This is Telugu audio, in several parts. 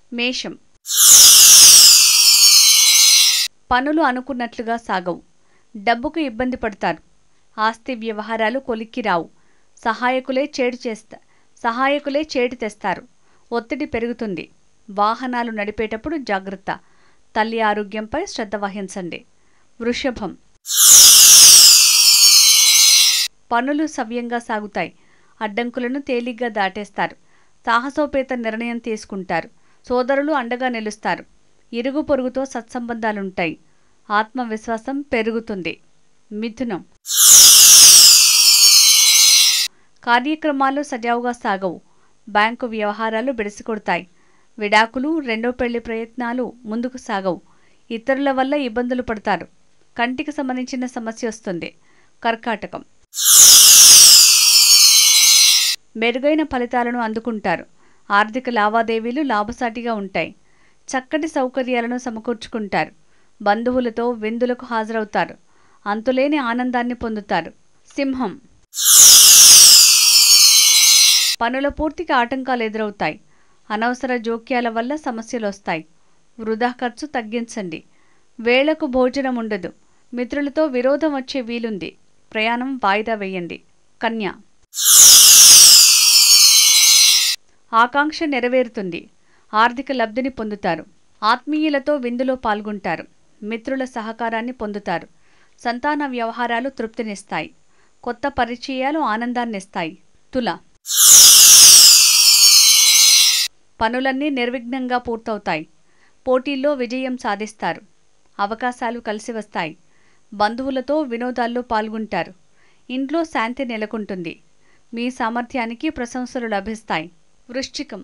మేషం. పనులు అనుకున్నట్లుగా సాగవు. డబ్బుకు ఇబ్బంది పడతారు. ఆస్తి వ్యవహారాలు కొలిక్కి రావు. సహాయకులే చేటు తెస్తారు. ఒత్తిడి పెరుగుతుంది. వాహనాలు నడిపేటప్పుడు జాగ్రత్త. తల్లి ఆరోగ్యంపై శ్రద్ధ వహించండి. వృషభం. పనులు సవ్యంగా సాగుతాయి. అడ్డంకులను తేలిగ్గా దాటేస్తారు. సాహసోపేత నిర్ణయం తీసుకుంటారు. సోదరులు అండగా నిలుస్తారు. ఇరుగు పొరుగుతో సత్సంబంధాలుంటాయి. ఆత్మవిశ్వాసం పెరుగుతుంది. మిథునం. కార్యక్రమాలు సజావుగా సాగవు. బ్యాంకు వ్యవహారాలు బెడిసికొడతాయి. విడాకులు, రెండో పెళ్లి ప్రయత్నాలు ముందుకు సాగవు. ఇతరుల వల్ల ఇబ్బందులు పడతారు. కంటికి సంబంధించిన సమస్య వస్తుంది. కర్కాటకం. మెరుగైన ఫలితాలను అందుకుంటారు. ఆర్థిక లావాదేవీలు లాభసాటిగా ఉంటాయి. చక్కటి సౌకర్యాలను సమకూర్చుకుంటారు. బంధువులతో విందులకు హాజరవుతారు. అంతులేని ఆనందాన్ని పొందుతారు. సింహం. పనుల పూర్తికి ఆటంకాలు ఎదురవుతాయి. అనవసర జోక్యాల వల్ల సమస్యలు వస్తాయి. వృధా ఖర్చు తగ్గించండి. వేళకు భోజనం ఉండదు. మిత్రులతో విరోధం వచ్చే వీలుంది. ప్రయాణం వాయిదా వేయండి. కన్య. ఆకాంక్ష నెరవేరుతుంది. ఆర్థిక లబ్ధిని పొందుతారు. ఆత్మీయులతో విందులో పాల్గొంటారు. మిత్రుల సహకారాన్ని పొందుతారు. సంతాన వ్యవహారాలు తృప్తినిస్తాయి. కొత్త పరిచయాలు ఆనందాన్నిస్తాయి. తుల. పనులన్నీ నిర్విఘ్నంగా పూర్తవుతాయి. పోటీల్లో విజయం సాధిస్తారు. అవకాశాలు కలిసి వస్తాయి. బంధువులతో వినోదాల్లో పాల్గొంటారు. ఇంట్లో శాంతి నెలకొంటుంది. మీ సామర్థ్యానికి ప్రశంసలు లభిస్తాయి. వృశ్చికం.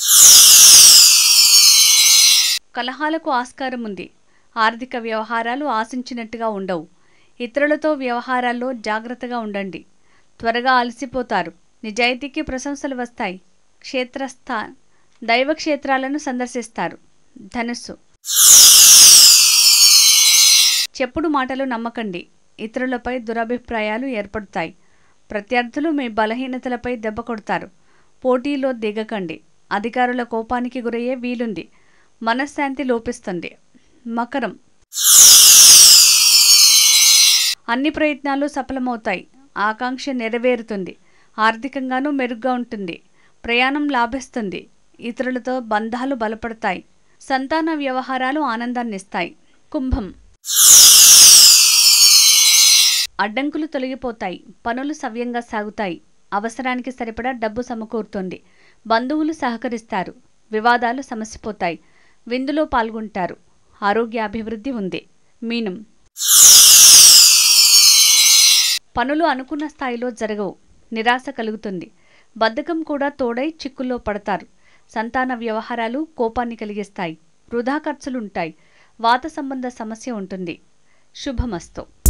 కలహాలకు ఆస్కారం ఉంది. ఆర్థిక వ్యవహారాలు ఆశించినట్టుగా ఉండవు. ఇతరులతో వ్యవహారాల్లో జాగ్రత్తగా ఉండండి. త్వరగా అలసిపోతారు. నిజాయితీకి ప్రశంసలు వస్తాయి. దైవక్షేత్రాలను సందర్శిస్తారు. ధనుస్సు. చెప్పుడు మాటలు నమ్మకండి. ఇతరులపై దురభిప్రాయాలు ఏర్పడతాయి. ప్రత్యర్థులు మీ బలహీనతలపై దెబ్బ కొడతారు. పోటీలో దిగకండి. అధికారుల కోపానికి గురయ్యే వీలుంది. మనశ్శాంతి లోపిస్తుంది. మకరం. అన్ని ప్రయత్నాలు సఫలమవుతాయి. ఆకాంక్ష నెరవేరుతుంది. ఆర్థికంగానూ మెరుగ్గా ఉంటుంది. ప్రయాణం లాభిస్తుంది. ఇతరులతో బంధాలు బలపడతాయి. సంతాన వ్యవహారాలు ఆనందాన్నిస్తాయి. కుంభం. అడ్డంకులు తొలగిపోతాయి. పనులు సవ్యంగా సాగుతాయి. అవసరానికి సరిపడా డబ్బు సమకూరుతుంది. బంధువులు సహకరిస్తారు. వివాదాలు సమసిపోతాయి. విందులో పాల్గొంటారు. ఆరోగ్యాభివృద్ధి ఉంది. మీనం. పనులు అనుకున్న స్థాయిలో జరగవు. నిరాశ కలుగుతుంది. బద్ధకం కూడా తోడై చిక్కుల్లో పడతారు. సంతాన వ్యవహారాలు కోపాన్ని కలిగిస్తాయి. వృధా ఖర్చులుంటాయి. వాత సంబంధ సమస్య ఉంటుంది. శుభమస్తు.